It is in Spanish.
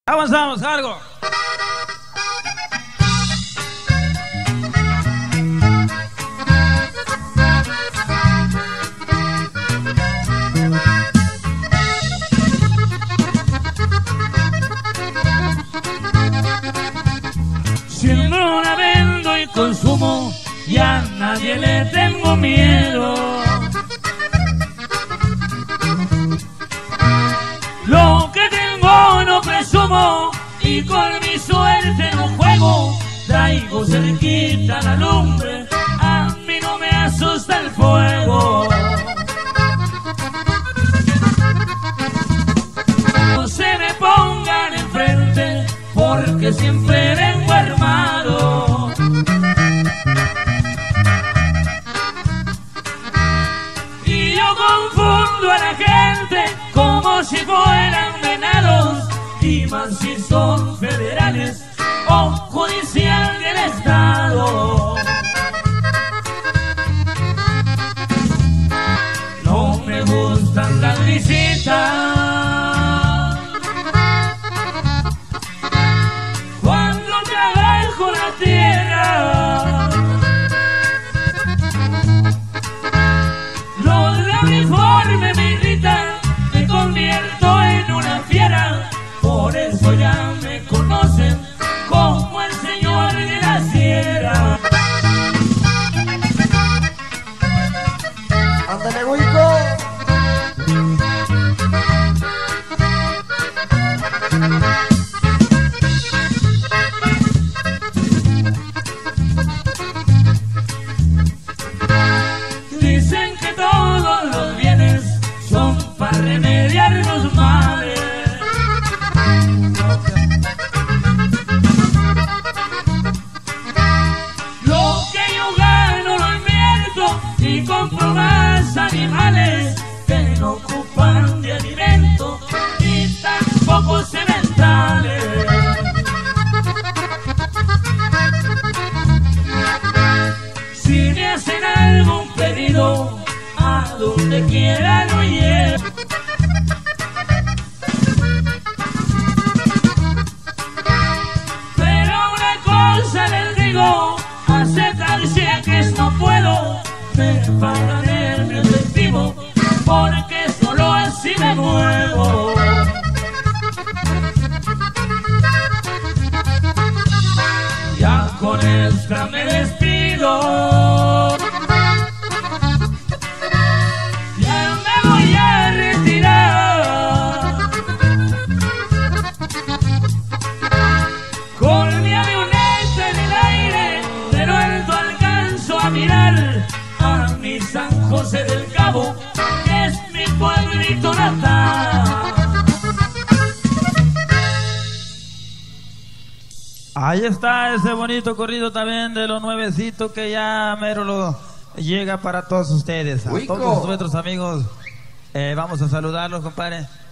Avanzamos, algo. Siendo una vendo y consumo, ya a nadie le tengo miedo. Lo que tengo no presumo y con mi suerte no juego. Traigo cerquita la lumbre, a mí no me asusta el fuego. No se me pongan enfrente porque siempre vengo armado. Y yo confundo a la gente como si fueran venados, y más si son federales o judicial del estado. No me gustan las visitas cuando trabajo la tierra. Los de uniforme me irritan, me convierto en una fiera. Por eso ya me conocen como el señor de la sierra. ¡Ándale, Huico! Dicen que todos los bienes son para remediar los males. Lo que yo gano lo invierto y compro más animales que no ocupan de alimento y tampoco sementales. Si me hacen algún pedido, a donde quiera lo llevo. Pero una cosa les digo, aceptar cheques no puedo, me pagan en efectivo, porque solo así me muevo. Ya con esta me despido. Ya me voy a retirar. Con mi avioneta en el aire, de lo alto alcanzo a mirar a mi San José del Cabo, que es mi pueblito natal. Ahí está ese bonito corrido también de los nuevecitos que ya mero lo llega para todos ustedes. A Huico. todos nuestros amigos. Vamos a saludarlos, compadre.